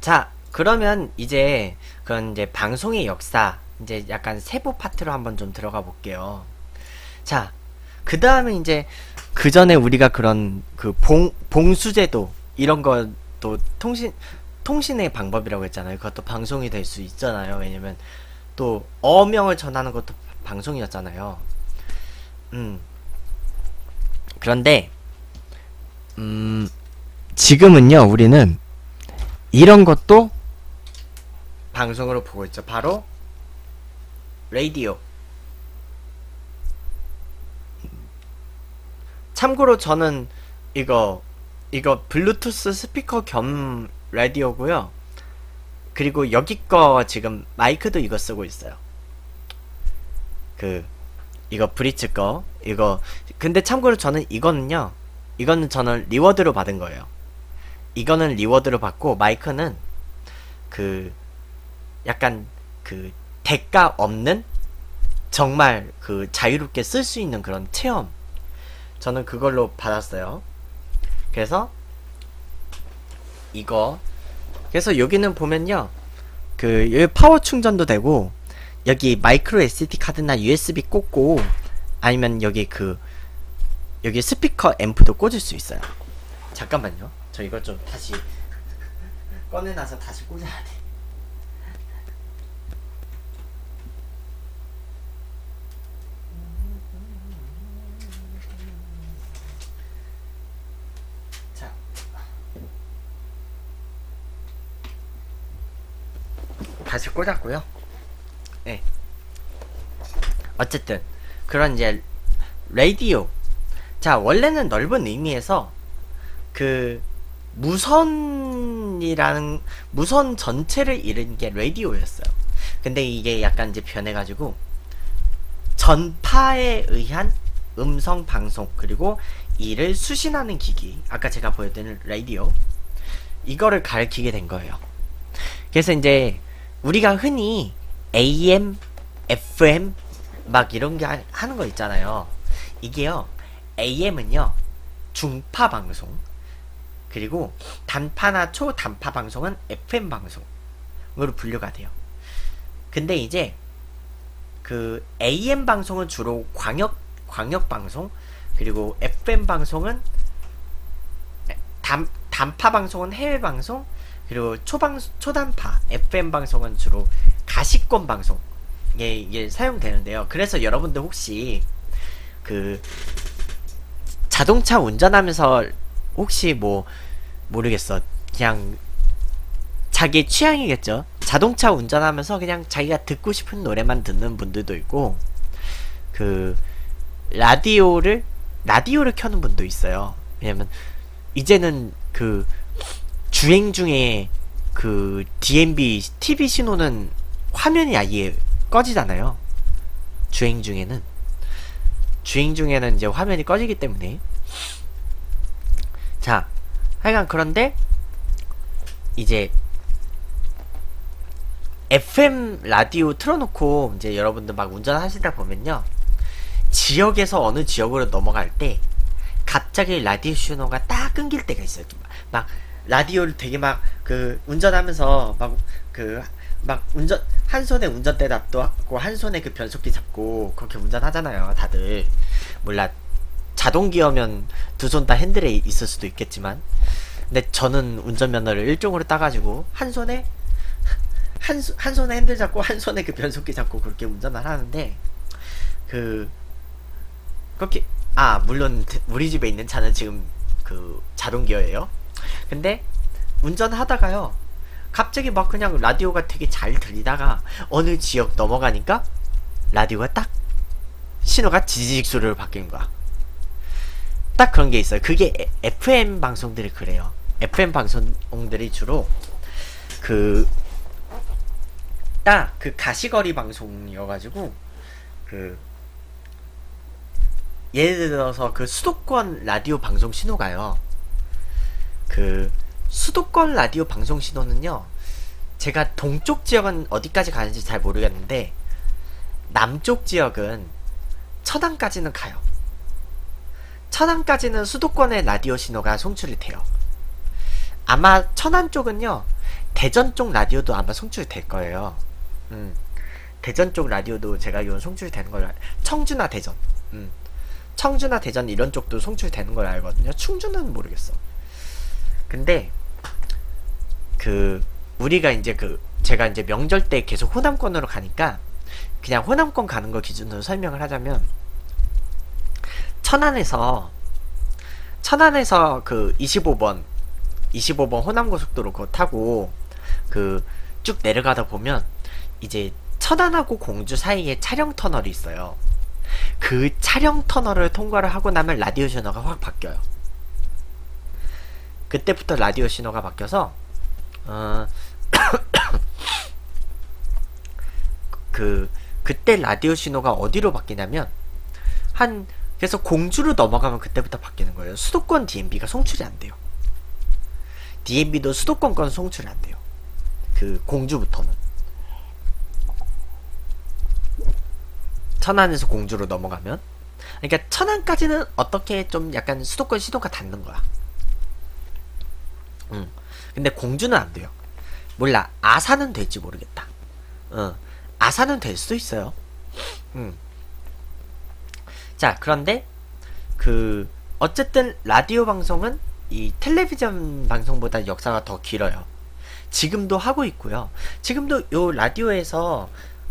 자, 그러면 이제 그런 이제 방송의 역사 이제 약간 세부 파트로 한번 좀 들어가 볼게요. 자, 그 다음에 이제 그 전에 우리가 그런 그 봉수제도 이런 것도 통신의 방법이라고 했잖아요. 그것도 방송이 될 수 있잖아요. 왜냐면 또 어명을 전하는 것도 방송이었잖아요. 그런데 지금은요, 우리는 이런 것도 방송으로 보고 있죠. 바로 라디오. 참고로 저는 이거 블루투스 스피커 겸 라디오고요. 그리고 여기 거 지금 마이크도 이거 쓰고 있어요. 이거 브리츠 거 이거. 근데 참고로 저는 이거는 저는 리워드로 받은 거예요. 이거는 리워드로 받고, 마이크는 약간 대가 없는 정말 자유롭게 쓸 수 있는 그런 체험, 저는 그걸로 받았어요. 그래서 그래서 여기는 보면요, 여기 파워 충전도 되고, 여기 마이크로 SD 카드나 USB 꽂고, 아니면 여기 여기 스피커 앰프도 꽂을 수 있어요. 잠깐만요, 저 이거 좀 다시 꺼내놔서 다시 꽂아야 돼. 자, 다시 꽂았고요. 네. 어쨌든 그런 이제 라디오. 자, 원래는 넓은 의미에서 무선 전체를 이룬 게 라디오였어요. 근데 이게 약간 이제 변해가지고 전파에 의한 음성 방송, 그리고 이를 수신하는 기기, 아까 제가 보여드린 라디오, 이거를 가리키게 된 거예요. 그래서 이제 우리가 흔히 AM, FM 막 이런 게 하는 거 있잖아요. 이게요, AM은요 중파 방송, 그리고 단파나 초단파 방송은 FM 방송으로 분류가 돼요. 근데 이제 AM 방송은 주로 광역 방송, 그리고 FM 방송은 단파 방송은 해외 방송, 그리고 초단파 FM 방송은 주로 가시권 방송, 이게 사용되는데요. 그래서 여러분들 혹시 자동차 운전하면서 혹시 모르겠어, 그냥 자기 취향이겠죠. 자동차 운전하면서 그냥 자기가 듣고 싶은 노래만 듣는 분들도 있고, 라디오를 켜는 분도 있어요. 왜냐면 이제는 주행 중에 DMB TV 신호는 화면이 아예 꺼지잖아요. 주행 중에는 이제 화면이 꺼지기 때문에. 자, 하여간 그런데 이제 FM 라디오 틀어놓고 이제 여러분들 막 운전하시다 보면요, 지역에서 어느 지역으로 넘어갈 때 갑자기 라디오 신호가 딱 끊길 때가 있어요. 막 라디오를 되게 운전하면서 한 손에 운전대 놔두고 한 손에 변속기 잡고 그렇게 운전하잖아요, 다들. 몰라, 자동기어면 두 손 다 핸들에 있을 수도 있겠지만, 근데 저는 운전면허를 일종으로 따가지고 한 손에 핸들 잡고 한 손에 변속기 잡고 그렇게 운전을 하는데, 그렇게, 물론 우리 집에 있는 차는 지금 자동기어예요. 근데 운전하다가요, 갑자기 막 그냥 라디오가 되게 잘 들리다가 어느 지역 넘어가니까 라디오가 딱 신호가 지지직 소리로 바뀌는 거야. 딱 그런 게 있어요. 그게 FM 방송들이 그래요. FM 방송들이 주로 딱 가시거리 방송이어가지고, 예를 들어서 수도권 라디오 방송 신호가요, 수도권 라디오 방송 신호는요, 제가 동쪽 지역은 어디까지 가는지 잘 모르겠는데 남쪽 지역은 천안까지는 가요. 천안까지는 수도권의 라디오 신호가 송출이 돼요. 아마 천안 쪽은요, 대전 쪽 라디오도 아마 송출이 될 거예요. 대전 쪽 라디오도 제가 이건 송출이 되는 걸 청주나 대전, 청주나 대전 이런 쪽도 송출이 되는 걸 알거든요. 충주는 모르겠어. 근데 그 우리가 이제 제가 이제 명절 때 계속 호남권으로 가니까 그냥 호남권 가는 거 기준으로 설명을 하자면 천안에서 그 25번 호남고속도로 그거 타고 그 쭉 내려가다 보면 이제 천안하고 공주 사이에 차량 터널이 있어요. 그 차량 터널을 통과를 하고 나면 라디오 신호가 확 바뀌어요. 그때부터 라디오 신호가 바뀌어서 그때 라디오 신호가 어디로 바뀌냐면 그래서 공주로 넘어가면 그때부터 바뀌는 거예요. 수도권 DMB가 송출이 안 돼요. DMB도 수도권 건 송출이 안 돼요. 그 공주부터는. 천안에서 공주로 넘어가면, 그러니까 천안까지는 어떻게 좀 약간 수도권 신호가 닿는 거야. 근데 공주는 안 돼요. 몰라. 아산은 될지 모르겠다. 아산은 될 수도 있어요. 자, 그런데 어쨌든 라디오 방송은 이 텔레비전 방송보다 역사가 더 길어요. 지금도 하고 있고요. 지금도 요 라디오에서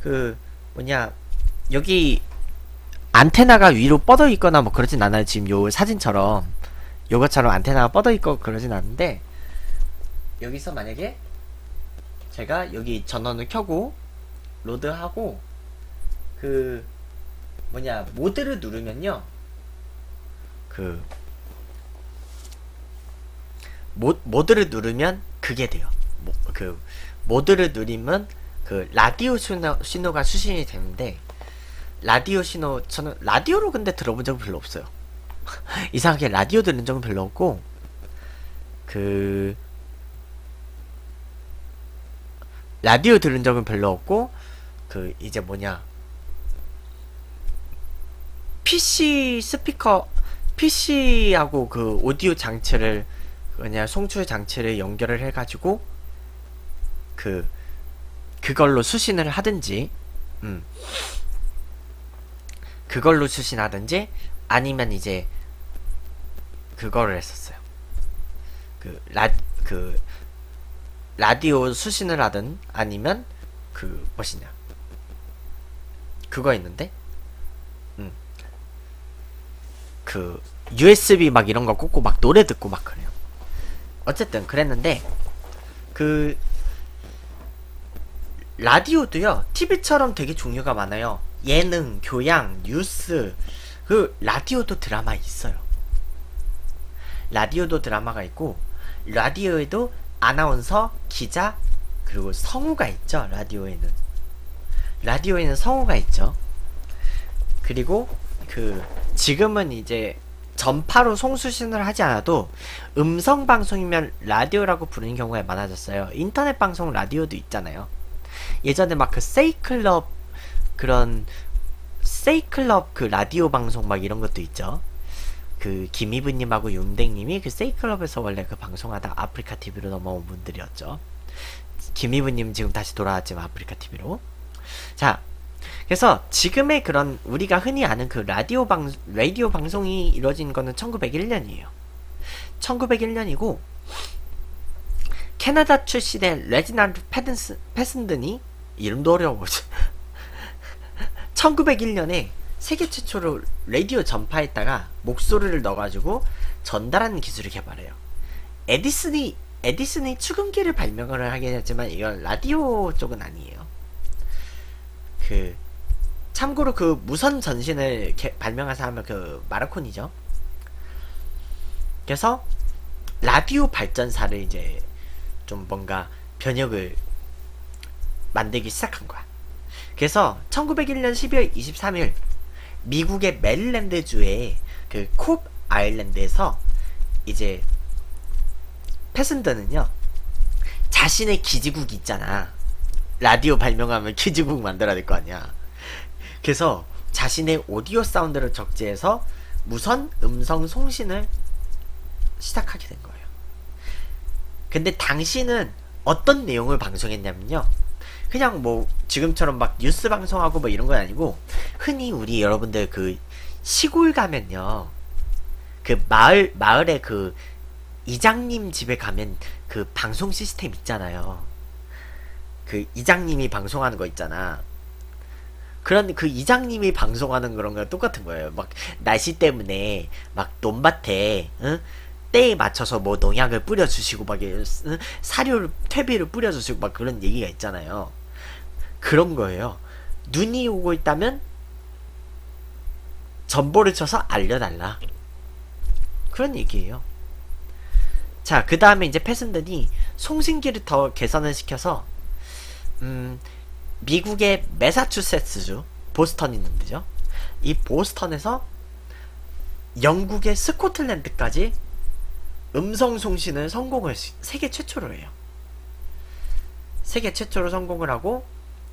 여기 안테나가 위로 뻗어 있거나 뭐 그러진 않아요. 지금 요 사진처럼 요것처럼 안테나가 뻗어 있고 그러진 않는데, 여기서 만약에 제가 여기 전원을 켜고 로드하고 모드를 누르면요, 모드를 누르면 그게 돼요. 모드를 누르면 라디오 신호가 수신이 되는데, 라디오 신호, 저는 라디오로 근데 들어본 적은 별로 없어요. 이상하게 라디오 들은 적은 별로 없고, 라디오 들은 적은 별로 없고, 이제 PC 스피커, PC하고 오디오 장치를, 송출 장치를 연결을 해가지고, 그걸로 수신을 하든지, 그걸로 수신하든지, 아니면 이제, 그거를 했었어요. 라디오 수신을 하든, 아니면, 그거 있는데? USB 막 이런 거 꽂고 막 노래 듣고 막 그래요. 어쨌든, 그랬는데, 라디오도요, TV처럼 되게 종류가 많아요. 예능, 교양, 뉴스, 라디오도 드라마 있어요. 라디오도 드라마가 있고, 라디오에도 아나운서, 기자, 그리고 성우가 있죠. 라디오에는 성우가 있죠. 그리고 지금은 이제 전파로 송수신을 하지 않아도 음성 방송이면 라디오라고 부르는 경우가 많아졌어요. 인터넷 방송 라디오도 있잖아요. 예전에 막 세이클럽 라디오 방송 막 이런 것도 있죠. 김이브님하고 윤댕님이 세이클럽에서 원래 방송하다 아프리카 TV로 넘어온 분들이었죠. 김이브님 지금 다시 돌아왔지만 아프리카 TV로. 자, 그래서 지금의 우리가 흔히 아는 라디오 방송이 이루어진 거는 1901년이에요. 1901년이고, 캐나다 출신의 레지나드 패슨든이, 이름도 어려워. 1901년에 세계 최초로 라디오 전파에다가 목소리를 넣어가지고 전달하는 기술을 개발해요. 에디슨이 축음기를 발명을 하긴 했지만 이건 라디오 쪽은 아니에요. 참고로 무선 전신을 발명한 사람은 마라콘이죠. 그래서 라디오 발전사를 이제 좀 뭔가 변혁을 만들기 시작한 거야. 그래서 1901년 12월 23일 미국의 메릴랜드주의 콥 아일랜드에서 이제 패슨더는요, 자신의 기지국 있잖아. 라디오 발명하면 기지국 만들어야 될 거 아니야. 그래서 자신의 오디오 사운드를 적재해서 무선 음성 송신을 시작하게 된 거예요. 근데 당시는 어떤 내용을 방송했냐면요. 그냥 뭐 지금처럼 막 뉴스 방송하고 뭐 이런 건 아니고, 흔히 우리 여러분들 그 시골 가면요, 그 마을에 그 이장님 집에 가면 그 방송 시스템 있잖아요. 그 이장님이 방송하는 거 있잖아. 그런 그 이장님이 방송하는 그런 거랑 똑같은 거예요. 막 날씨 때문에 막 논밭에, 응? 때에 맞춰서 뭐 농약을 뿌려주시고 막, 응? 사료를 퇴비를 뿌려주시고 막 그런 얘기가 있잖아요. 그런 거예요. 눈이 오고 있다면 전보를 쳐서 알려달라. 그런 얘기예요. 자, 그 다음에 이제 패슨들이 송신기를 더 개선을 시켜서 미국의 매사추세츠주 보스턴 있는 데죠. 이 보스턴에서 영국의 스코틀랜드까지 음성 송신을 성공을 세계 최초로 해요. 세계 최초로 성공을 하고,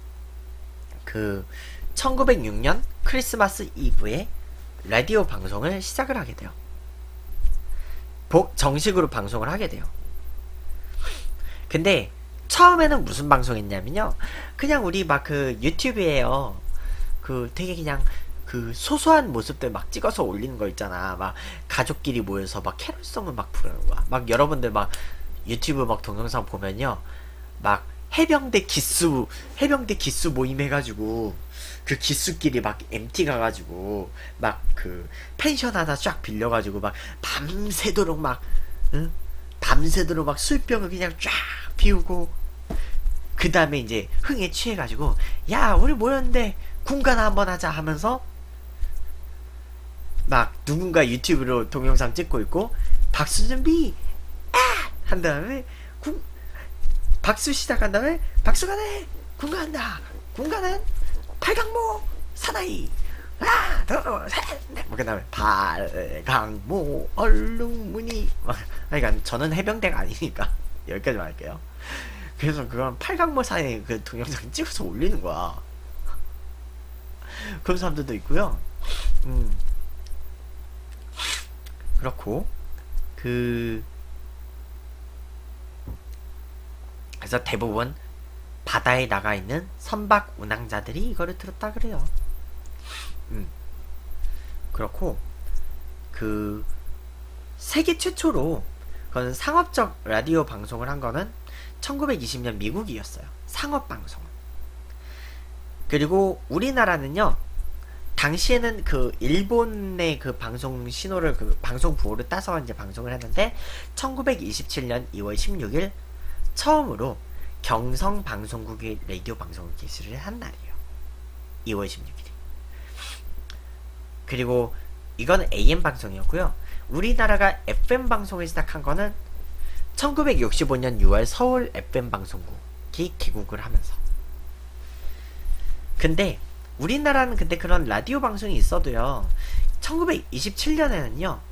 그 1906년 크리스마스 이브에 라디오 방송을 시작을 하게 돼요. 정식으로 방송을 하게 돼요. 근데 처음에는 무슨 방송했냐면요, 그냥 우리 막 그 유튜브에요, 그 되게 그냥 그 소소한 모습들 막 찍어서 올리는 거 있잖아. 막 가족끼리 모여서 막 캐롤송을 막 부르는 거야. 막 여러분들 막 유튜브 막 동영상 보면요, 막 해병대 기수 모임 해가지고 그 기수끼리 막 MT 가가지고 막 그 펜션 하나 쫙 빌려가지고 막 밤새도록 막, 응? 밤새도록 막 술병을 그냥 쫙 피우고, 그 다음에 이제 흥에 취해가지고 야 우리 모였는데 군가나 한번 하자 하면서 막 누군가 유튜브로 동영상 찍고 있고, 박수 준비 한 다음에 박수 시작한 다음에 박수가 돼 군가한다. 군가는 팔강모 사나이 하나 둘셋넷, 그 다음에 팔강모 얼룩무늬. 그러니까 저는 해병대가 아니니까 여기까지만 할게요. 그래서 그건 팔강모 사나이 그 동영상 찍어서 올리는 거야. 그런 사람들도 있고요. 그렇고 그래서 대부분 바다에 나가 있는 선박 운항자들이 이거를 들었다 그래요. 그렇고 그 세계 최초로 그건 상업적 라디오 방송을 한 거는 1920년 미국이었어요. 상업 방송. 그리고 우리나라는요, 당시에는 그 일본의 그 방송 신호를, 그 방송 부호를 따서 이제 방송을 했는데 1927년 2월 16일 처음으로 경성 방송국이 라디오 방송을 개시를 한 날이에요. 2월 16일이. 그리고 이건 AM 방송이었고요. 우리나라가 FM 방송을 시작한 거는 1965년 6월 서울 FM 방송국이 개국을 하면서. 근데 우리나라는 근데 그런 라디오 방송이 있어도요, 1927년에는요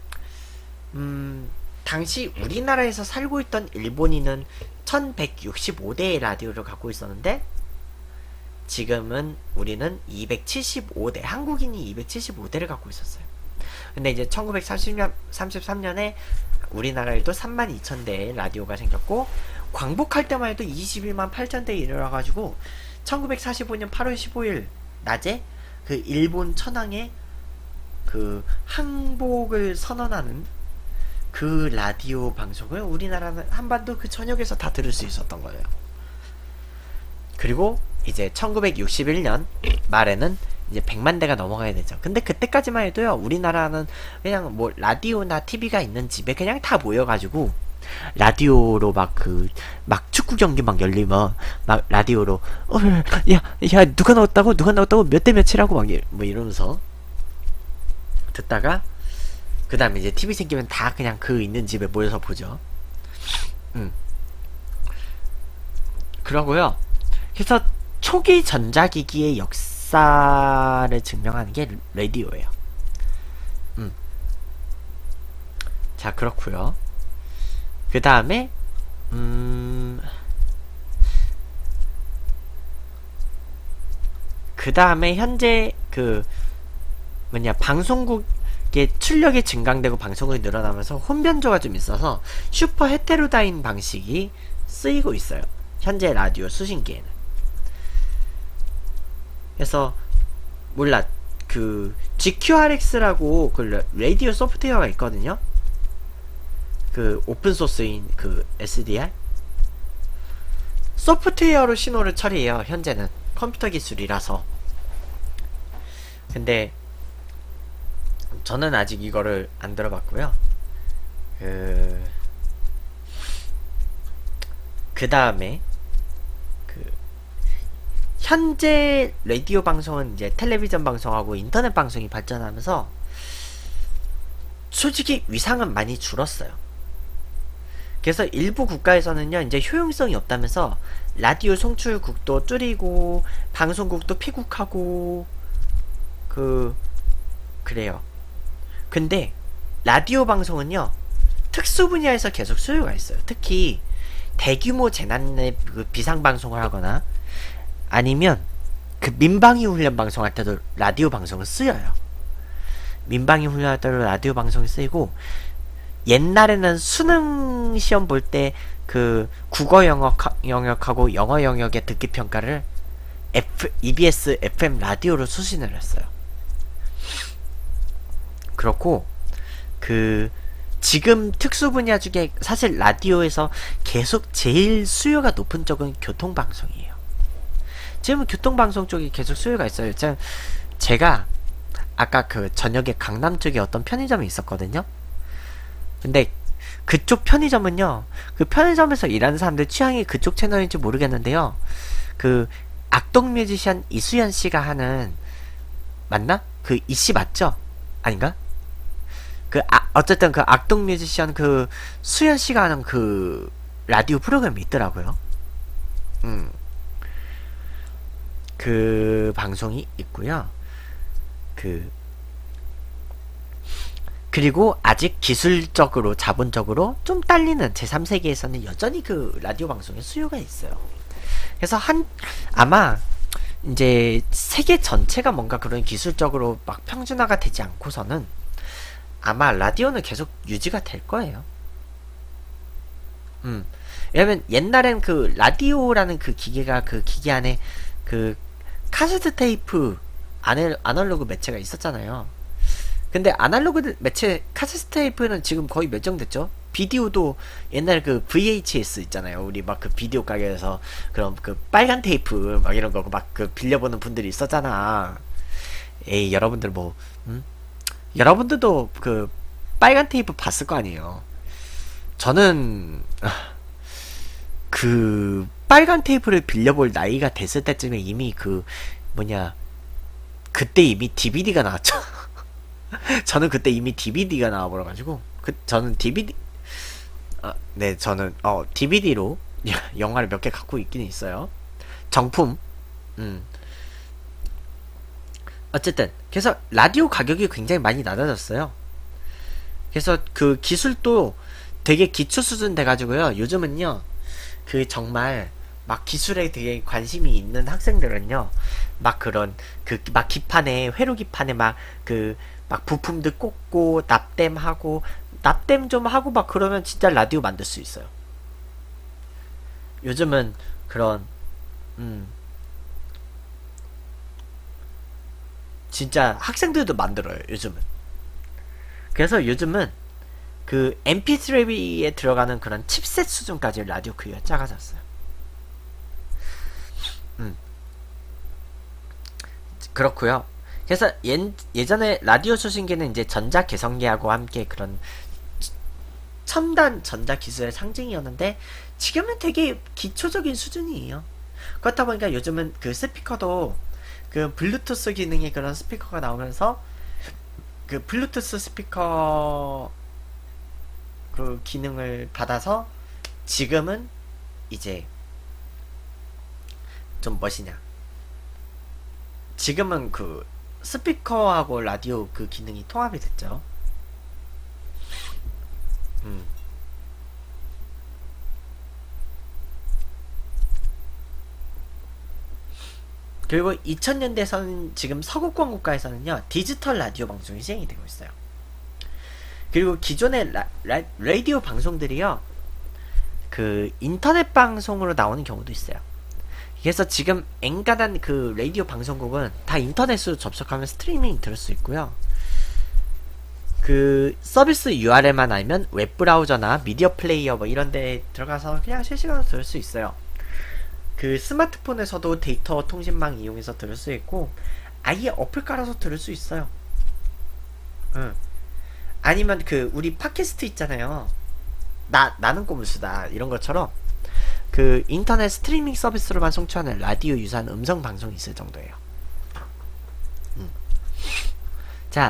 당시 우리나라에서 살고 있던 일본인은 1165대의 라디오를 갖고 있었는데, 지금은 우리는 275대, 한국인이 275대를 갖고 있었어요. 근데 이제 1933년에 우리나라에도 32,000대의 라디오가 생겼고, 광복할 때만 해도 21만 8천대에 이르러가지고 1945년 8월 15일 낮에 그 일본 천황의 그 항복을 선언하는 그 라디오 방송을 우리나라는 한반도 그 전역에서 다 들을 수 있었던 거예요. 그리고 이제 1961년 말에는 이제 100만 대가 넘어가야 되죠. 근데 그때까지만 해도요, 우리나라는 그냥 뭐 라디오나 TV가 있는 집에 그냥 다 모여가지고 라디오로 막 막 축구 경기 막 열리면 막 라디오로 야 누가 나왔다고 몇 대 몇이라고 막 뭐 이러면서 듣다가, 그 다음에 이제 TV 생기면 다 그냥 그 있는 집에 모여서 보죠. 그러고요. 그래서 초기 전자기기의 역사를 증명하는 게 라디오예요. 자, 그렇고요. 그 다음에 그 다음에 현재 그 방송국의 출력이 증강되고 방송국이 늘어나면서 혼변조가 좀 있어서 슈퍼 헤테로다인 방식이 쓰이고 있어요. 현재 라디오 수신기에는. 그래서 몰라, 그 GQRX라고 그 라디오 소프트웨어가 있거든요. 그 오픈소스인 그 SDR 소프트웨어로 신호를 처리해요. 현재는 컴퓨터 기술이라서. 근데 저는 아직 이거를 안 들어봤고요. 그 다음에 현재 라디오 방송은 이제 텔레비전 방송하고 인터넷 방송이 발전하면서 솔직히 위상은 많이 줄었어요. 그래서 일부 국가에서는요, 이제 효용성이 없다면서 라디오 송출국도 줄이고 방송국도 폐국하고 그래요. 근데 라디오 방송은요, 특수 분야에서 계속 수요가 있어요. 특히 대규모 재난의 그 비상방송을 하거나 아니면 그 민방위 훈련 방송할 때도 라디오 방송을 쓰여요. 민방위 훈련할 때도 라디오 방송이 쓰이고, 옛날에는 수능 시험 볼 때 그 국어 영역하고 영어 영역의 듣기 평가를 EBS FM 라디오로 수신을 했어요. 그렇고 지금 특수 분야 중에 사실 라디오에서 계속 제일 수요가 높은 쪽은 교통방송이에요. 지금은 교통방송 쪽이 계속 수요가 있어요. 제가 아까 그 저녁에 강남 쪽에 어떤 편의점이 있었거든요. 근데 그쪽 편의점은요, 그 편의점에서 일하는 사람들 취향이 그쪽 채널인지 모르겠는데요, 그 악동 뮤지션 이수연 씨가 하는, 맞나? 그 이씨 맞죠? 아닌가? 어쨌든 그 악동 뮤지션 그 수연 씨가 하는 그 라디오 프로그램이 있더라고요. 그 방송이 있고요. 그리고 아직 기술적으로 자본적으로 좀 딸리는 제3세계에서는 여전히 그 라디오 방송에 수요가 있어요. 그래서 아마 이제 세계 전체가 뭔가 그런 기술적으로 막 평준화가 되지 않고서는 아마 라디오는 계속 유지가 될 거예요. 왜냐면 옛날엔 그 라디오라는 그 기계가, 그 기계 안에 그 카세트 테이프 아날로그 매체가 있었잖아요. 근데 아날로그 매체 카세트 테이프는 지금 거의 멸종됐죠. 비디오도 옛날 그 VHS 있잖아요. 우리 막 그 비디오 가게에서 그런 그 빨간 테이프 막 이런 거 막 그 빌려보는 분들이 있었잖아. 에이, 여러분들 여러분들도 그 빨간 테이프 봤을 거 아니에요. 저는 그 빨간 테이프를 빌려볼 나이가 됐을 때쯤에 이미 그때 이미 DVD가 나왔죠. 저는 그때 이미 DVD가 나와버려가지고 저는 DVD로 영화를 몇 개 갖고 있긴 있어요. 정품. 어쨌든 그래서 라디오 가격이 굉장히 많이 낮아졌어요. 그래서 그 기술도 되게 기초 수준 돼가지고요. 요즘은요, 그 정말 막 기술에 되게 관심이 있는 학생들은요, 막 그런 막 기판에 회로 기판에 막 부품들 꽂고 납땜 좀 하고 막 그러면 진짜 라디오 만들 수 있어요. 요즘은 그런 진짜 학생들도 만들어요, 요즘은. 그래서 요즘은 그 MP3에 들어가는 그런 칩셋 수준까지 라디오 크기가 작아졌어요. 그렇고요. 그래서 예전에 라디오 수신기는 이제 전자 개성기하고 함께 그런 첨단 전자 기술의 상징이었는데, 지금은 되게 기초적인 수준이에요. 그렇다 보니까 요즘은 그 스피커도 그 블루투스 기능의 그런 스피커가 나오면서 그 블루투스 스피커 그 기능을 받아서 지금은 이제 좀 지금은 그 스피커하고 라디오 그 기능이 통합이 됐죠. 그리고 2000년대에서는 지금 서구권 국가에서는요, 디지털 라디오 방송이 시행이 되고 있어요. 그리고 기존의 라디오 방송들이요, 그 인터넷 방송으로 나오는 경우도 있어요. 그래서 지금 엔간한 그 라디오 방송국은 다 인터넷으로 접속하면 스트리밍 들을 수 있고요. 그 서비스 URL만 알면 웹브라우저나 미디어 플레이어 뭐 이런 데 들어가서 그냥 실시간으로 들을 수 있어요. 그 스마트폰에서도 데이터 통신망 이용해서 들을 수 있고 아예 어플 깔아서 들을 수 있어요. 응. 아니면 그 우리 팟캐스트 있잖아요. 나는 꼬물수다 이런 것처럼 그 인터넷 스트리밍 서비스로만 송출하는 라디오 유사한 음성 방송이 있을 정도예요. 자,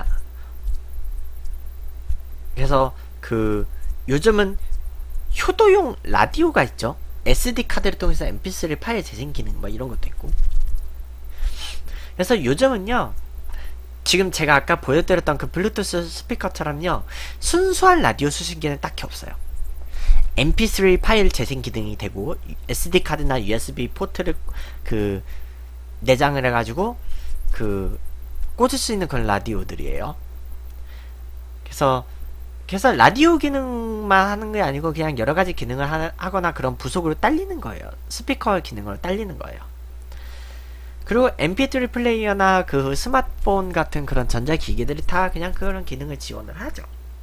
그래서 그 요즘은 효도용 라디오가 있죠. SD 카드를 통해서 MP3 파일 재생 기능 뭐 이런 것도 있고. 그래서 요즘은요, 지금 제가 아까 보여드렸던 그 블루투스 스피커처럼요, 순수한 라디오 수신기는 딱히 없어요. MP3 파일 재생 기능이 되고 SD 카드나 USB 포트를 그 내장을 해가지고 그 꽂을 수 있는 그런 라디오들이에요. 그래서 라디오 기능만 하는 게 아니고 그냥 여러 가지 기능을 하거나 그런 부속으로 딸리는 거예요. 스피커 기능으로 딸리는 거예요. 그리고 MP3 플레이어나 그 스마트폰 같은 그런 전자기기들이 다 그냥 그런 기능을 지원을 하죠.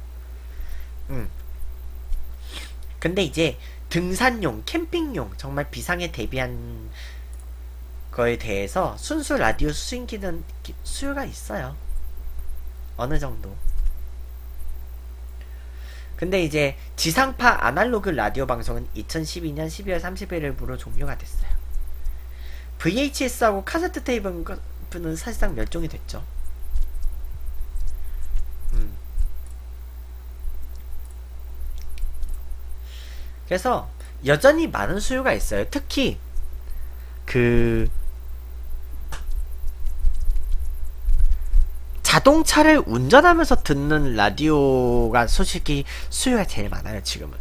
근데 이제 등산용, 캠핑용 정말 비상에 대비한 거에 대해서 순수 라디오 수신기는 수요가 있어요. 어느 정도. 근데 이제 지상파 아날로그 라디오 방송은 2012년 12월 31일부로 종료가 됐어요. VHS하고 카세트 테이프는 사실상 멸종이 됐죠. 그래서 여전히 많은 수요가 있어요. 특히 그 자동차를 운전하면서 듣는 라디오가 솔직히 수요가 제일 많아요. 지금은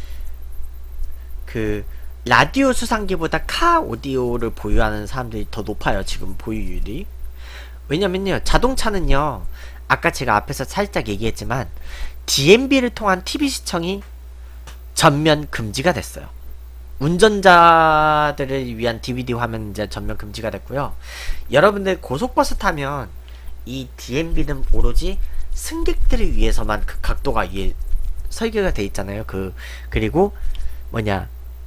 그 라디오 수상기보다 카 오디오를 보유하는 사람들이 더 높아요. 지금 보유율이. 왜냐면요, 자동차는요, 아까 제가 앞에서 살짝 얘기했지만 DMB를 통한 TV 시청이 전면 금지가 됐어요. 운전자들을 위한 DVD 화면 이제 전면 금지가 됐고요. 여러분들 고속버스 타면 이 DMB는 오로지 승객들을 위해서만 그 각도가 설계가 돼 있잖아요. 그리고 뭐냐,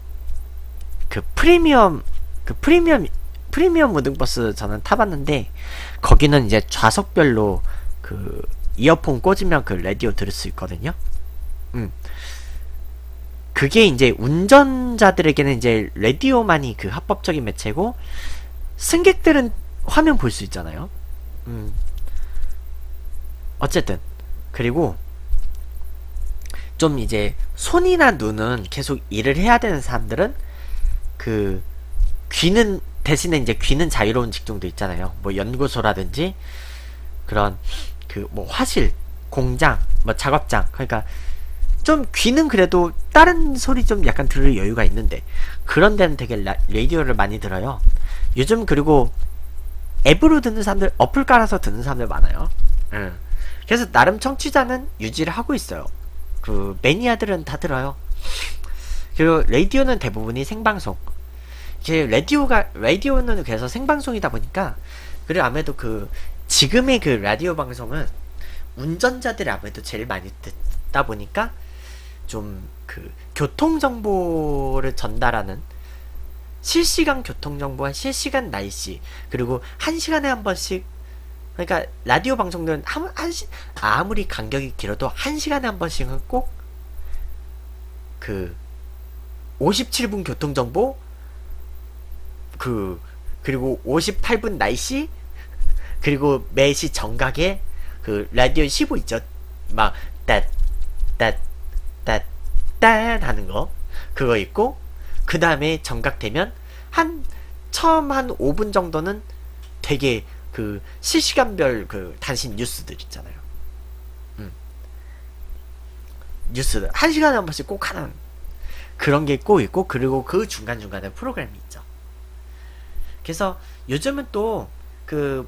프리미엄 무등버스 저는 타봤는데 거기는 이제 좌석별로 그 이어폰 꽂으면 그 라디오 들을 수 있거든요. 그게 이제 운전자들에게는 이제 라디오만이 그 합법적인 매체고 승객들은 화면 볼 수 있잖아요. 어쨌든 그리고 좀 이제 손이나 눈은 계속 일을 해야 되는 사람들은 그 귀는 대신에 이제 귀는 자유로운 직종도 있잖아요. 뭐 연구소라든지 그런 그 뭐 화실, 공장, 뭐 작업장. 그러니까 좀 귀는 그래도 다른 소리 좀 약간 들을 여유가 있는데 그런 데는 되게 라디오를 많이 들어요. 요즘 그리고 앱으로 듣는 사람들, 어플 깔아서 듣는 사람들 많아요. 그래서 나름 청취자는 유지를 하고 있어요. 그 매니아들은 다 들어요. 그리고 라디오는 대부분이 생방송. 이제 라디오는 그래서 생방송이다 보니까 그리고 아무래도 그 지금의 그 라디오 방송은 운전자들이 아무래도 제일 많이 듣다 보니까 좀 그 교통정보를 전달하는 실시간 교통정보와 실시간 날씨 그리고 1시간에 한 번씩, 그러니까 라디오 방송들은 아무리 간격이 길어도 1시간에 한 번씩은 꼭 그 57분 교통정보 그리고 58분 날씨 그리고 매시 정각에 그 라디오 15 있죠. 막 따따따따 하는 거 그거 있고, 그 다음에 정각되면 처음 한 5분 정도는 되게 그 실시간별 그 단신 뉴스들 있잖아요. 뉴스들 1시간에 한 번씩 꼭 하는 그런 게 꼭 있고, 그리고 그 중간중간에 프로그램이 있죠. 그래서 요즘은 또 그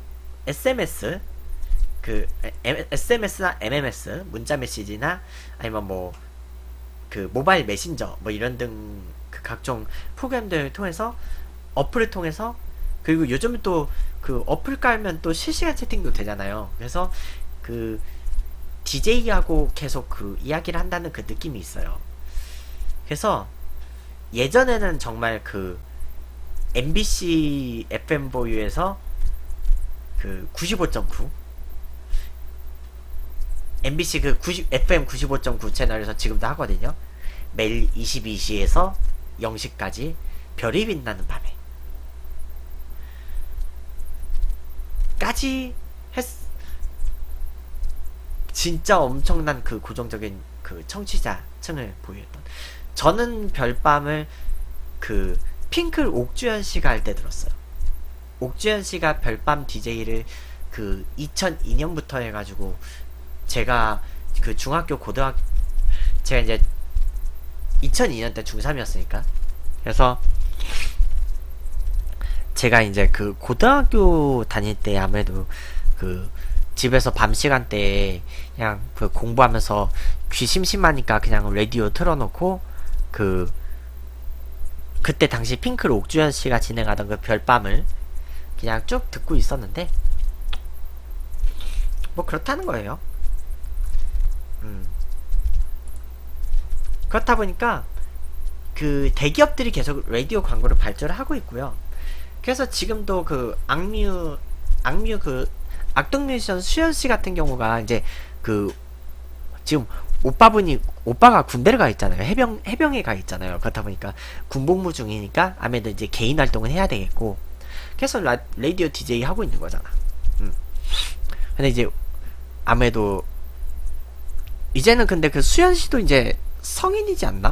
SMS나 MMS 문자 메시지나 아니면 뭐 그 모바일 메신저 뭐 이런 등 그 각종 프로그램들을 통해서 어플을 통해서 그리고 요즘은 또 그 어플 깔면 또 실시간 채팅도 되잖아요. 그래서 그 DJ하고 계속 그 이야기를 한다는 그 느낌이 있어요. 그래서 예전에는 정말 그 MBC FM 보유에서 그 95.9 MBC 그 FM 95.9 채널에서 지금도 하거든요. 매일 22시에서 0시까지 별이 빛나는 밤에 까지 진짜 엄청난 그 고정적인 그 청취자층을 보유했던. 저는 별밤을 그 핑클 옥주현 씨가 할 때 들었어요. 옥주현 씨가 별밤 DJ를 그 2002년부터 해가지고 제가 그 중학교 고등학교 제가 이제 2002년 때 중3이었으니까 그래서 제가 이제 그 고등학교 다닐 때 아무래도 그 집에서 밤 시간대에 그냥 그 공부하면서 귀 심심하니까 그냥 라디오 틀어놓고 그 그때 당시 핑클 옥주현 씨가 진행하던 그 별밤을 그냥 쭉 듣고 있었는데 뭐 그렇다는 거예요. 그렇다 보니까 그 대기업들이 계속 라디오 광고를 발전을 하고 있고요. 그래서 지금도 그 악뮤 그 악동 뮤지션 수현 씨 같은 경우가 이제 그 지금 오빠가 군대를 가 있잖아요. 해병에 가 있잖아요. 그렇다 보니까 군복무 중이니까 아무래도 이제 개인 활동을 해야 되겠고 그래서 라디오 DJ 하고 있는 거잖아. 근데 이제 아무래도 이제는 근데 그 수현 씨도 이제 성인이지 않나?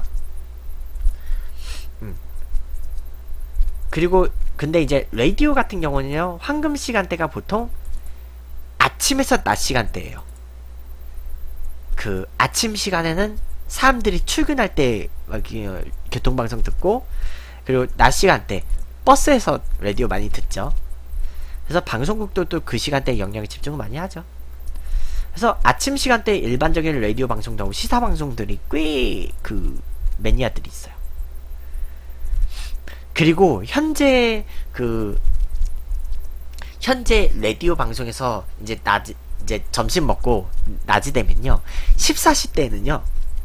그리고 근데 이제 라디오 같은 경우는요 황금 시간대가 보통 아침에서 낮 시간대예요. 그 아침 시간에는 사람들이 출근할 때 교통방송 듣고 그리고 낮 시간대 버스에서 라디오 많이 듣죠. 그래서 방송국도 또 그 시간대에 영향을 집중을 많이 하죠. 그래서 아침 시간대에 일반적인 라디오 방송도 하고 시사 방송들이 꽤 그 매니아들이 있어요. 그리고 현재 라디오 방송에서 이제 이제 점심 먹고 낮이 되면요 14시 때는요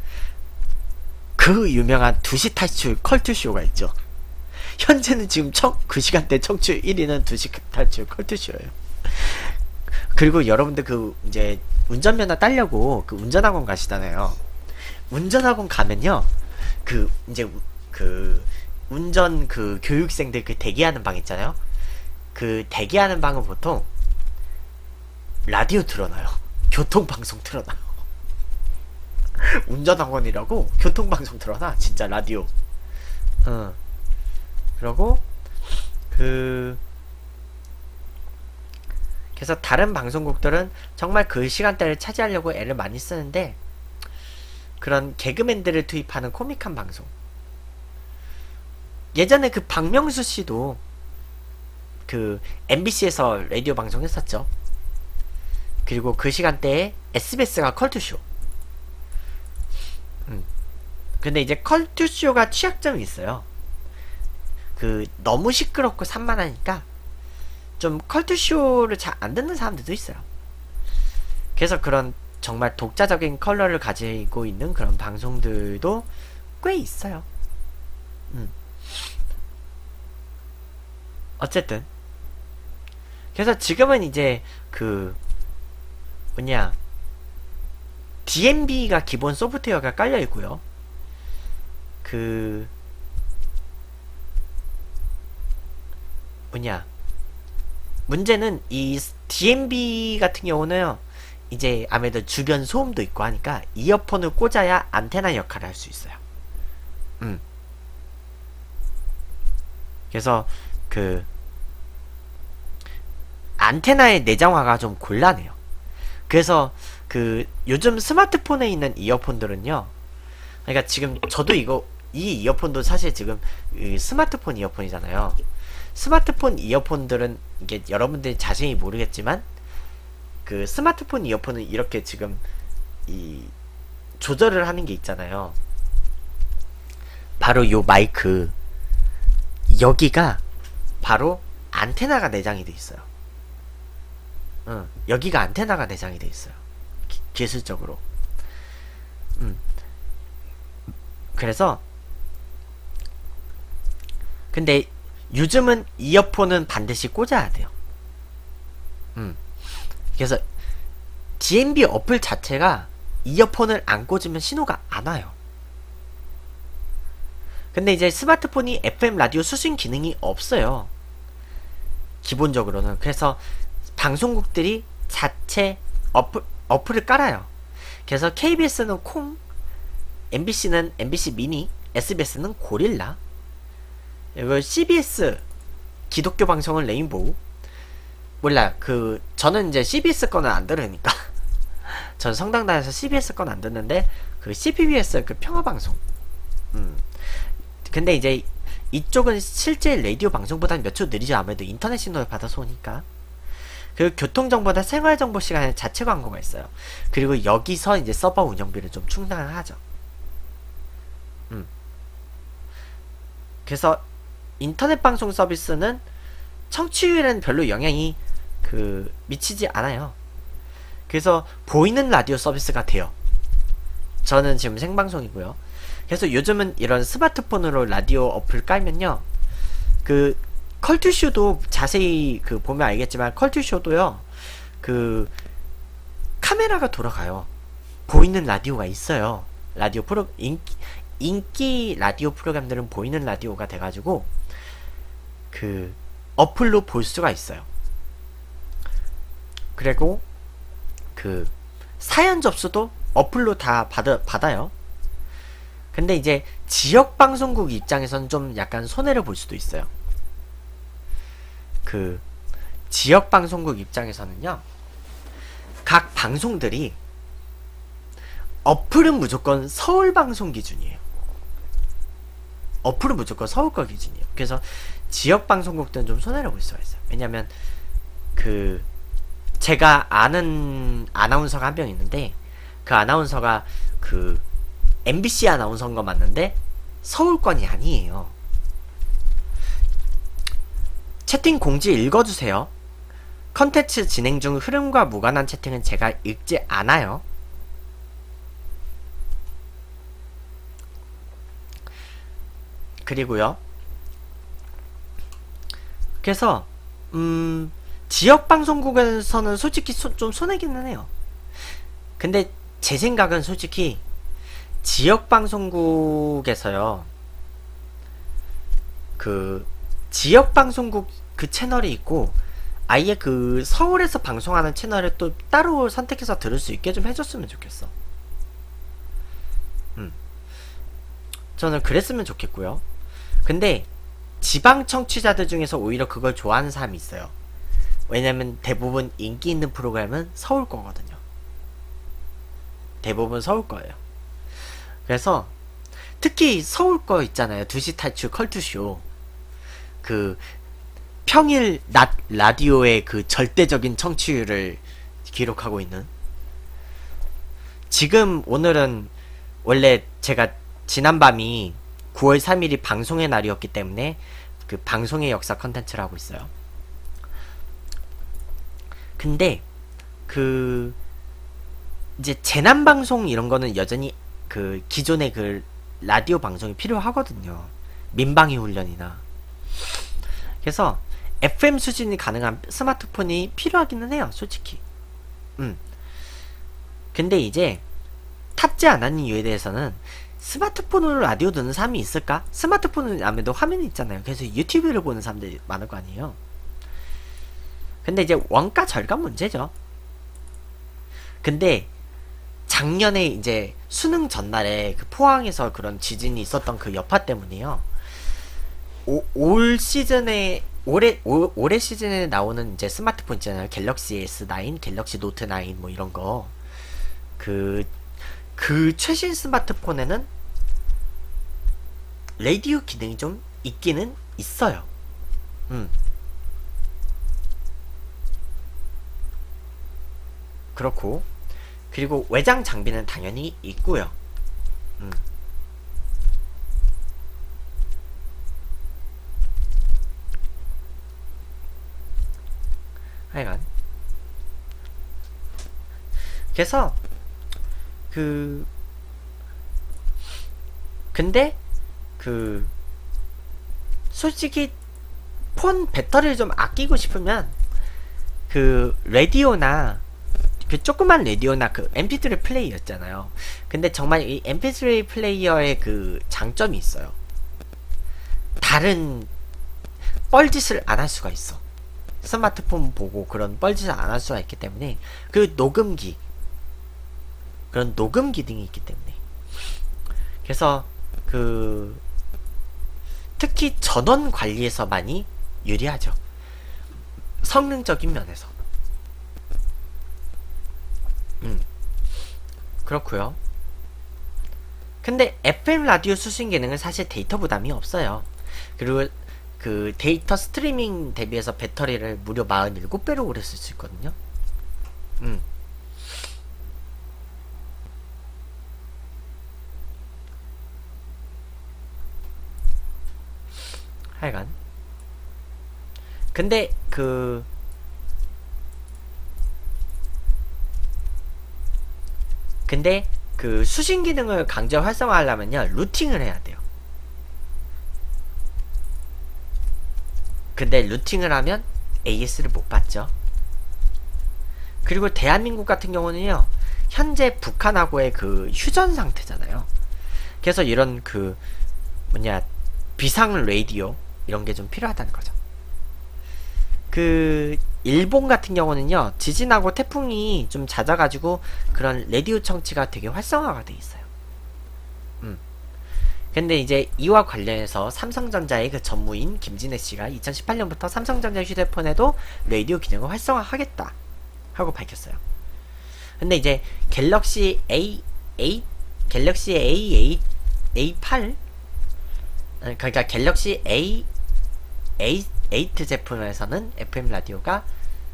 그 유명한 2시 탈출 컬투쇼가 있죠. 현재는 지금 그 시간대 청취율 1위는 2시 탈출 컬투쇼예요. 그리고 여러분들 그 이제 운전면허 따려고 그 운전학원 가시잖아요. 운전학원 가면요 그 이제 그 운전 그 교육생들 그 대기하는 방 있잖아요. 그 대기하는 방은 보통 라디오 틀어놔요. 교통방송 틀어놔요. 운전학원이라고 교통방송 틀어놔. 진짜 라디오. 그러고 그래서 다른 방송국들은 정말 그 시간대를 차지하려고 애를 많이 쓰는데 그런 개그맨들을 투입하는 코믹한 방송. 예전에 그 박명수 씨도 그 MBC에서 라디오 방송 했었죠. 그리고 그 시간대에 SBS가 컬투쇼. 근데 이제 컬투쇼가 취약점이 있어요. 그 너무 시끄럽고 산만하니까 좀 컬투쇼를 잘 안 듣는 사람들도 있어요. 그래서 그런 정말 독자적인 컬러를 가지고 있는 그런 방송들도 꽤 있어요. 어쨌든 그래서 지금은 이제 그 뭐냐 DMB가 기본 소프트웨어가 깔려있고요. 그 뭐냐 문제는 이 DMB 같은 경우는요 이제 아무래도 주변 소음도 있고 하니까 이어폰을 꽂아야 안테나 역할을 할 수 있어요. 그래서 그 안테나의 내장화가 좀 곤란해요. 그래서 그 요즘 스마트폰에 있는 이어폰들은요 그러니까 지금 저도 이 이어폰도 사실 지금 스마트폰 이어폰이잖아요. 스마트폰 이어폰들은 이게 여러분들이 자세히 모르겠지만 그 스마트폰 이어폰은 이렇게 지금 이 조절을 하는 게 있잖아요. 바로 요 마이크 여기가 바로 안테나가 내장이 돼 있어요. 여기가 안테나가 내장이 돼 있어요. 기술적으로. 그래서 근데 요즘은 이어폰은 반드시 꽂아야 돼요. 그래서 DMB 어플 자체가 이어폰을 안 꽂으면 신호가 안 와요. 근데 이제 스마트폰이 FM 라디오 수신 기능이 없어요. 기본적으로는. 그래서 방송국들이 자체 어플을 깔아요. 그래서 KBS는 콩, MBC는 MBC 미니, SBS는 고릴라, 그리고 CBS 기독교 방송은 레인보우. 몰라, 저는 이제 CBS 거는 안 들으니까 전 성당단에서 CBS 건 안 듣는데 그 CPBS 그 평화방송. 근데 이제 이쪽은 실제 라디오 방송보다는 몇 초 느리죠. 아무래도 인터넷 신호를 받아서 오니까. 그리고 교통정보나 생활정보 시간에 자체 광고가 있어요. 그리고 여기서 이제 서버 운영비를 좀 충당을 하죠. 그래서 인터넷 방송 서비스는 청취율에는 별로 영향이 미치지 않아요. 그래서 보이는 라디오 서비스가 돼요. 저는 지금 생방송이고요. 그래서 요즘은 이런 스마트폰으로 라디오 어플 깔면요, 컬투쇼도 자세히 보면 알겠지만 컬투쇼도요, 카메라가 돌아가요. 보이는 라디오가 있어요. 라디오 인기 라디오 프로그램들은 보이는 라디오가 돼가지고 어플로 볼 수가 있어요. 그리고 사연 접수도 어플로 다 받아요. 근데 이제 지역 방송국 입장에서는 좀 약간 손해를 볼 수도 있어요. 지역 방송국 입장에서는요, 각 방송들이 어플은 무조건 서울 방송 기준이에요. 어플은 무조건 서울 거 기준이에요. 그래서 지역 방송국들은 좀 손해를 볼 수가 있어요. 왜냐면 제가 아는 아나운서가 한 명 있는데, 그 아나운서가 MBC 아나운서인 거 맞는데 서울권이 아니에요. 채팅 공지 읽어주세요. 컨텐츠 진행 중 흐름과 무관한 채팅은 제가 읽지 않아요. 그리고요, 그래서 지역 방송국에서는 솔직히 좀 손해기는 해요. 근데 제 생각은 솔직히 지역 방송국에서요, 지역 방송국 채널이 있고 아예 서울에서 방송하는 채널을 또 따로 선택해서 들을 수 있게 좀 해줬으면 좋겠어. 저는 그랬으면 좋겠고요. 근데 지방 청취자들 중에서 오히려 그걸 좋아하는 사람이 있어요. 왜냐면 대부분 인기 있는 프로그램은 서울 거거든요. 대부분 서울 거예요. 그래서 특히 서울 거 있잖아요. 2시 탈출 컬투쇼. 평일 낮 라디오의 절대적인 청취율을 기록하고 있는. 지금 오늘은 원래 제가 지난밤이 9월 3일이 방송의 날이었기 때문에 방송의 역사 컨텐츠를 하고 있어요. 근데 이제 재난방송 이런 거는 여전히 기존의 라디오 방송이 필요하거든요. 민방위 훈련이나. 그래서 FM 수준이 가능한 스마트폰이 필요하기는 해요, 솔직히. 근데 이제 탑재 안 하는 이유에 대해서는 스마트폰으로 라디오 듣는 사람이 있을까? 스마트폰은 아무래도 화면이 있잖아요. 그래서 유튜브를 보는 사람들이 많을 거 아니에요. 근데 이제 원가 절감 문제죠. 근데 작년에 이제 수능 전날에 포항에서 그런 지진이 있었던 여파 때문에요. 올 시즌에 올해 시즌에 나오는 이제 스마트폰 있잖아요. 갤럭시 S9, 갤럭시 노트 9 뭐 이런 거. 최신 스마트폰에는 라디오 기능이 좀 있기는 있어요. 그렇고, 그리고 외장 장비는 당연히 있고요. 하여간 그래서 근데 솔직히 폰 배터리를 좀 아끼고 싶으면 라디오나 조그만 라디오나 mp3 플레이어였잖아요. 근데 정말 이 mp3 플레이어의 장점이 있어요. 다른 뻘짓을 안 할 수가 있어. 스마트폰 보고 그런 뻘짓을 안 할 수가 있기 때문에 녹음기 그런 녹음 기능이 있기 때문에 그래서 특히 전원 관리에서 많이 유리하죠. 성능적인 면에서. 그렇고요. 근데 FM 라디오 수신 기능은 사실 데이터 부담이 없어요. 그리고 데이터 스트리밍 대비해서 배터리를 무려 47배로 오래 쓸 수 있거든요. 하여간 근데 수신 기능을 강제 활성화하려면요 루팅을 해야 돼요. 근데 루팅을 하면 AS를 못 받죠. 그리고 대한민국 같은 경우는요 현재 북한하고의 휴전 상태잖아요. 그래서 이런 비상 라디오 이런 게 좀 필요하다는 거죠. 일본 같은 경우는요 지진하고 태풍이 좀 잦아가지고 그런 라디오 청취가 되게 활성화가 돼 있어요. 근데 이제 이와 관련해서 삼성전자의 전무인 김진애 씨가 2018년부터 삼성전자 휴대폰에도 라디오 기능을 활성화하겠다 하고 밝혔어요. 근데 이제 갤럭시 A8 그러니까 갤럭시 A8 제품에서는 FM 라디오가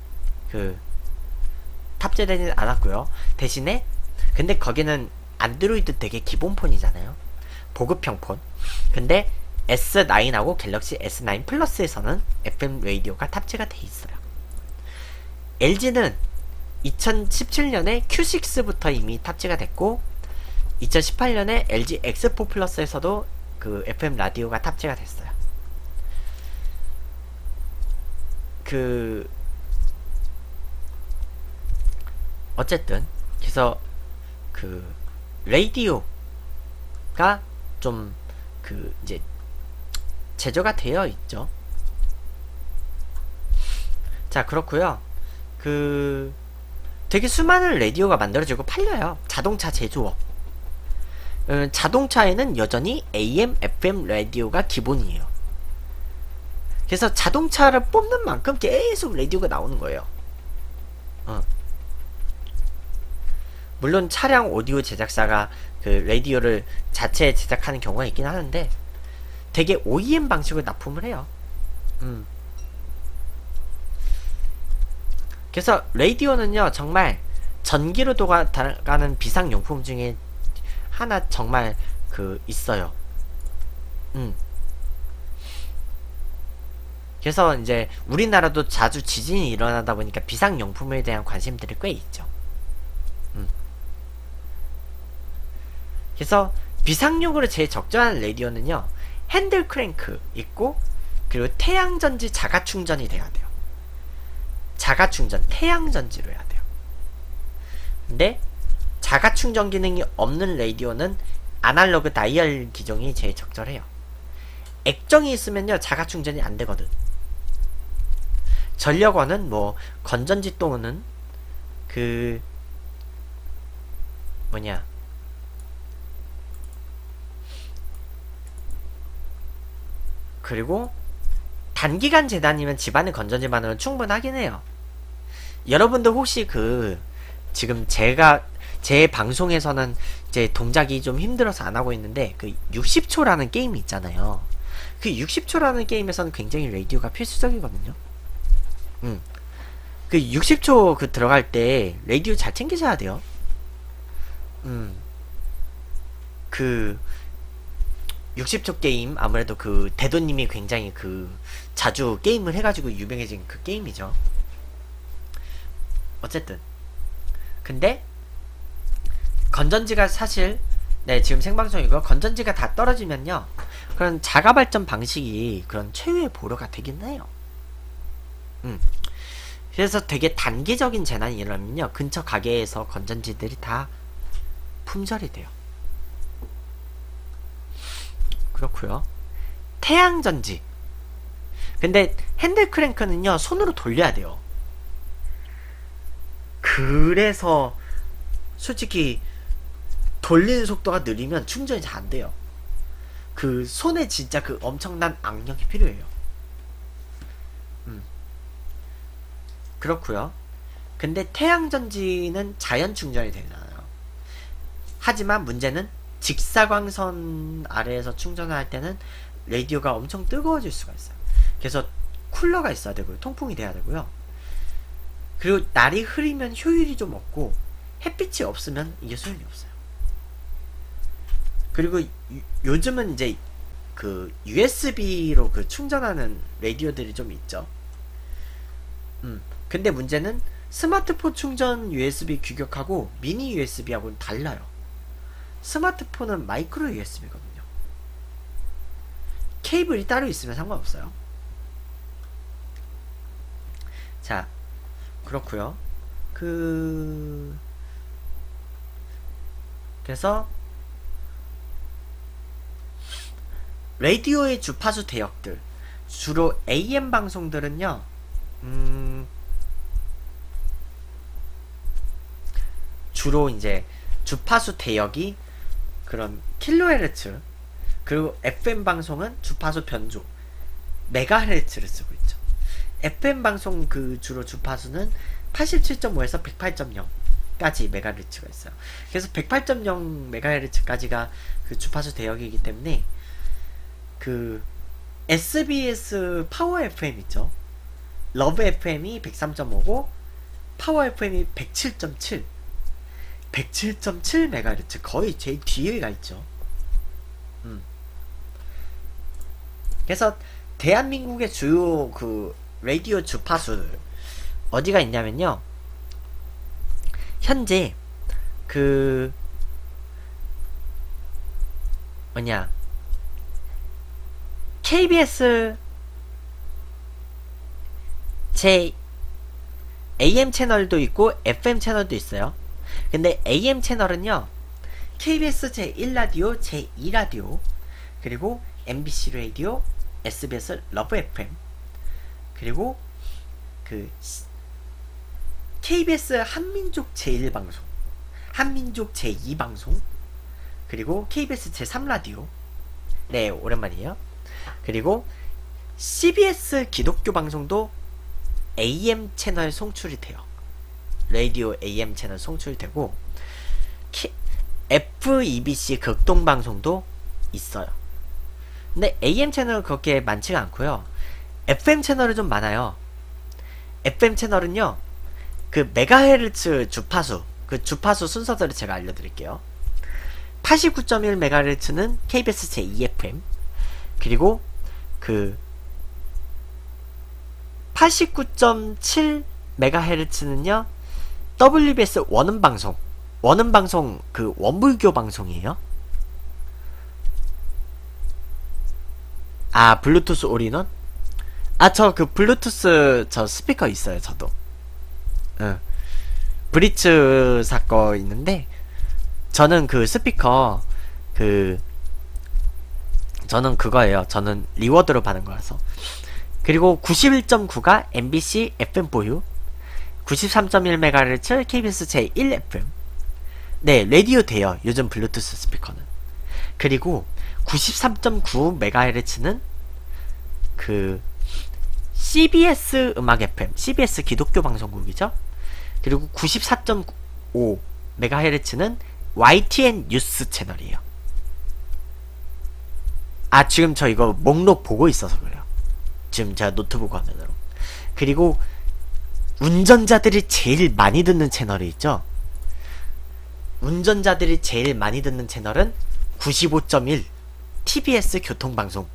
탑재되진 않았고요. 대신에 근데 거기는 안드로이드 되게 기본폰이잖아요. 보급형 폰. 근데 S9하고 갤럭시 S9 플러스에서는 FM 라디오가 탑재가 돼 있어요. LG는 2017년에 Q6부터 이미 탑재가 됐고 2018년에 LG X4 플러스에서도 FM 라디오가 탑재가 됐어요. 어쨌든 그래서 라디오가 좀 이제 제조가 되어 있죠. 자, 그렇고요. 되게 수많은 라디오가 만들어지고 팔려요. 자동차 제조업. 자동차에는 여전히 AM, FM 라디오가 기본이에요. 그래서 자동차를 뽑는 만큼 계속 라디오가 나오는 거예요. 물론 차량 오디오 제작사가 라디오를 자체 제작하는 경우가 있긴 하는데 되게 OEM 방식으로 납품을 해요. 그래서 라디오는요 정말 전기로 돌아가는 비상용품 중에 하나 정말 있어요. 그래서 이제 우리나라도 자주 지진이 일어나다 보니까 비상용품에 대한 관심들이 꽤 있죠. 그래서 비상용으로 제일 적절한 라디오는요 핸들 크랭크 있고 그리고 태양전지 자가충전이 돼야 돼요. 자가충전 태양전지로 해야 돼요. 근데 자가충전 기능이 없는 라디오는 아날로그 다이얼 기종이 제일 적절해요. 액정이 있으면요 자가충전이 안되거든. 전력원은 뭐 건전지 또는 그리고 단기간 재단이면 집안의 건전지만으로는 충분하긴 해요. 여러분들 혹시 지금 제 방송에서는 제 동작이 좀 힘들어서 안 하고 있는데 60초라는 게임이 있잖아요. 60초라는 게임에서는 굉장히 라디오가 필수적이거든요. 60초 들어갈 때 라디오 잘 챙기셔야 돼요. 60초 게임 아무래도 대도님이 굉장히 자주 게임을 해가지고 유명해진 게임이죠. 어쨌든 근데 건전지가 사실 네 지금 생방송이고 건전지가 다 떨어지면요 그런 자가발전 방식이 그런 최후의 보루가 되긴 해요. 그래서 되게 단기적인 재난이 일어나면요 근처 가게에서 건전지들이 다 품절이 돼요. 그렇고요. 태양전지 근데 핸들 크랭크는요 손으로 돌려야 돼요. 그래서 솔직히 돌리는 속도가 느리면 충전이 잘 안 돼요. 그 손에 진짜 그 엄청난 악력이 필요해요. 그렇고요. 근데 태양전지는 자연 충전이 되잖아요. 하지만 문제는 직사광선 아래에서 충전을 할 때는 라디오가 엄청 뜨거워질 수가 있어요. 그래서 쿨러가 있어야 되고요. 통풍이 돼야 되고요. 그리고 날이 흐리면 효율이 좀 없고 햇빛이 없으면 이게 소용이 없어요. 그리고 요즘은 이제 그 USB로 그 충전하는 라디오들이 좀 있죠. 근데 문제는 스마트폰 충전 USB 규격하고 미니 USB하고는 달라요. 스마트폰은 마이크로 USB거든요. 케이블이 따로 있으면 상관없어요. 자, 그렇고요. 그래서 라디오의 주파수 대역들 주로 AM 방송들은요 주로 이제 주파수 대역이 그런 킬로헤르츠 그리고 FM 방송은 주파수 변조 메가헤르츠를 쓰고 있죠. FM 방송 그 주로 주파수는 87.5에서 108.0까지 메가헤르츠가 있어요. 그래서 108.0 메가헤르츠까지가 그 주파수 대역이기 때문에 그 SBS 파워 FM 있죠. 러브 FM이 103.5고 파워 FM이 107.7 107.7MHz 거의 제일 뒤에 가 있죠. 그래서 대한민국의 주요 그 라디오 주파수 어디가 있냐면요. 현재 그 뭐냐 KBS 제 AM 채널도 있고 FM 채널도 있어요. 근데 AM 채널은요 KBS 제1라디오, 제2라디오 그리고 MBC 라디오, SBS 러브 FM 그리고 그 KBS 한민족 제1방송, 한민족 제2방송 그리고 KBS 제3라디오 네 오랜만이에요. 그리고 CBS 기독교 방송도 AM 채널 송출이 돼요. 라디오 AM 채널 송출이 되고 FEBC 극동방송도 있어요. 근데 AM 채널은 그렇게 많지가 않고요. FM 채널은 좀 많아요. FM 채널은요 그 메가헤르츠 주파수 그 주파수 순서들을 제가 알려드릴게요. 89.1MHz는 KBS 제2FM 그리고 그 89.7MHz는요 WBS 원음방송 그 원불교 방송이에요. 아 블루투스 올인원? 아 저 그 블루투스 저 스피커 있어요. 저도 브리츠 사거 있는데 저는 그 스피커 저는 그거예요. 저는 리워드로 받은 거라서. 그리고 91.9가 MBC FM 보유 93.1MHz KBS 제1FM 네 라디오 돼요. 요즘 블루투스 스피커는. 그리고 93.9MHz는 그 CBS 음악 FM CBS 기독교 방송국이죠. 그리고 94.5MHz는 YTN 뉴스 채널이에요. 아 지금 저 이거 목록 보고 있어서 그래요. 지금 제가 노트북 화면으로. 그리고 운전자들이 제일 많이 듣는 채널이 있죠. 운전자들이 제일 많이 듣는 채널은 95.1 TBS 교통방송.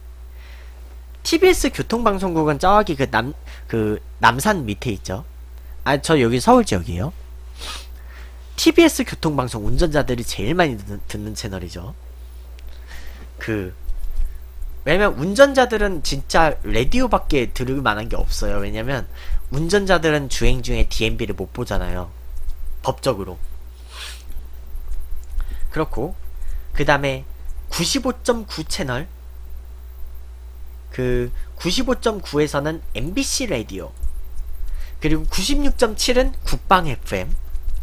TBS 교통방송국은 저기 그 남산 밑에 있죠. 아, 저 여기 서울 지역이에요. TBS 교통방송 운전자들이 제일 많이 듣는 채널이죠. 왜냐면 운전자들은 진짜 라디오밖에 들을 만한 게 없어요. 왜냐면 운전자들은 주행 중에 DMB를 못 보잖아요. 법적으로. 그렇고, 그 다음에 95.9 채널. 95.9에서는 MBC 라디오. 그리고 96.7은 국방 FM.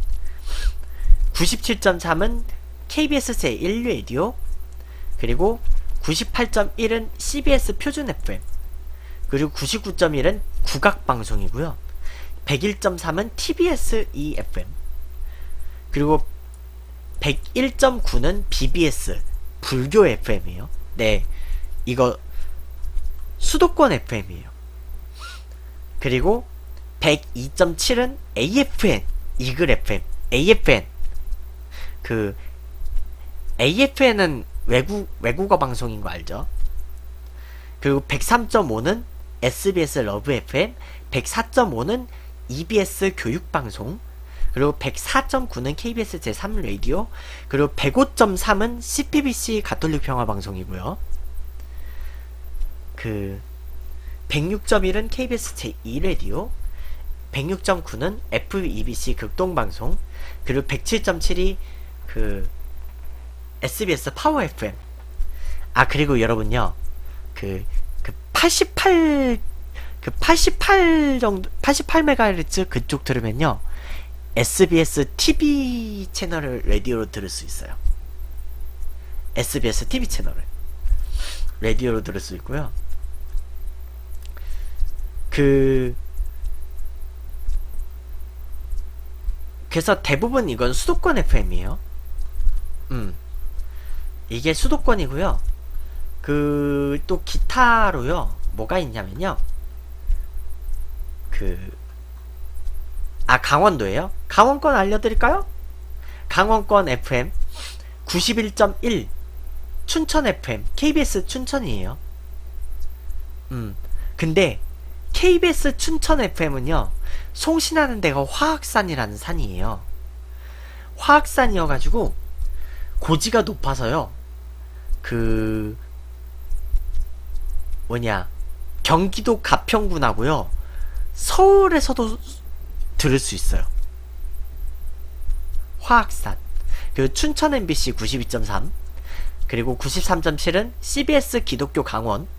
97.3은 KBS 제1 라디오. 그리고 98.1은 CBS 표준 FM. 그리고 99.1은 국악방송이고요. 101.3은 TBS EFM. 그리고 101.9는 BBS 불교 FM이에요. 네, 이거 수도권 FM이에요. 그리고 102.7은 AFN 이글 FM. AFN AFN은 외국어 방송인 거 알죠? 그리고 103.5는 SBS 러브 FM, 104.5는 EBS 교육방송, 그리고 104.9는 KBS 제3 라디오, 그리고 105.3은 CPBC 가톨릭 평화방송이고요. 106.1은 KBS 제2 라디오, 106.9는 FEBC 극동방송, 그리고 107.7이 SBS 파워 FM. 아, 그리고 여러분요, 88 정도, 88MHz 그쪽 들으면요, SBS TV 채널을 라디오로 들을 수 있어요. SBS TV 채널을 라디오로 들을 수 있고요. 그래서 대부분 이건 수도권 FM이에요. 이게 수도권이고요. 또 기타로요, 뭐가 있냐면요, 강원도예요. 강원권 알려드릴까요? 강원권 FM 91.1 춘천 FM KBS 춘천이에요. 근데 KBS 춘천 FM은요, 송신하는 데가 화학산이라는 산이에요. 화학산이어가지고 고지가 높아서요, 경기도 가평군하고요, 서울에서도 들을 수 있어요. 화학산. 그리고 춘천 MBC 92.3, 그리고 93.7은 CBS 기독교 강원,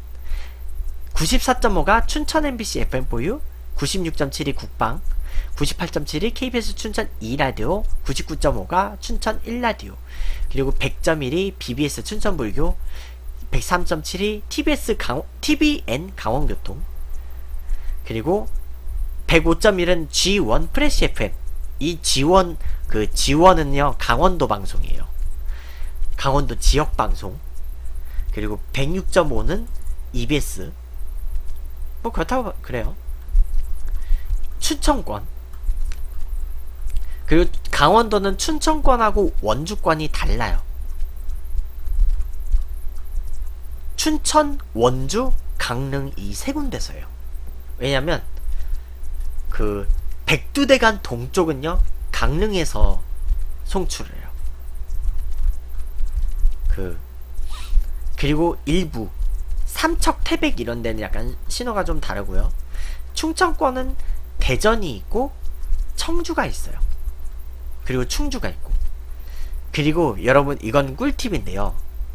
94.5가 춘천 MBC FM4U, 96.7이 국방, 98.7이 KBS 춘천 2라디오, 99.5가 춘천 1라디오, 그리고 100.1이 BBS 춘천불교, 103.7이 TBN 강원교통, 그리고 105.1은 G1 프레시 FM. 이 G1은요, 강원도 방송이에요. 강원도 지역 방송. 그리고 106.5는 EBS. 뭐 그렇다고 그래요. 춘천권. 그리고 강원도는 춘천권하고 원주권이 달라요. 춘천, 원주, 강릉 이 세 군데서요. 왜냐면 백두대간 동쪽은요, 강릉에서 송출을 해요. 그리고 일부 삼척, 태백 이런 데는 약간 신호가 좀 다르고요. 충청권은 대전이 있고 청주가 있어요. 그리고 충주가 있고. 그리고 여러분, 이건 꿀팁인데요,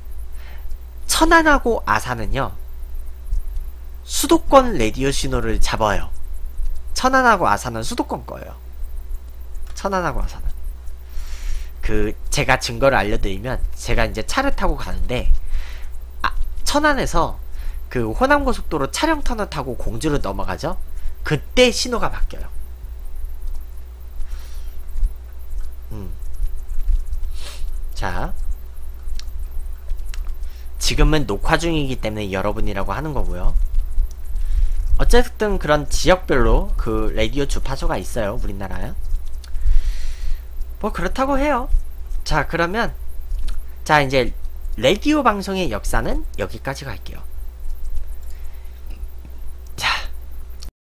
천안하고 아산은요, 수도권 라디오 신호를 잡아요. 천안하고 아산은 수도권 거예요. 천안하고 아산은. 제가 증거를 알려드리면, 제가 이제 차를 타고 가는데, 천안에서 호남고속도로 차량 터널 타고 공주로 넘어가죠? 그때 신호가 바뀌어요. 자, 지금은 녹화 중이기 때문에 여러분이라고 하는 거고요. 어쨌든 그런 지역별로 라디오 주파수가 있어요, 우리나라에. 뭐 그렇다고 해요. 자, 그러면 이제 라디오 방송의 역사는 여기까지 갈게요.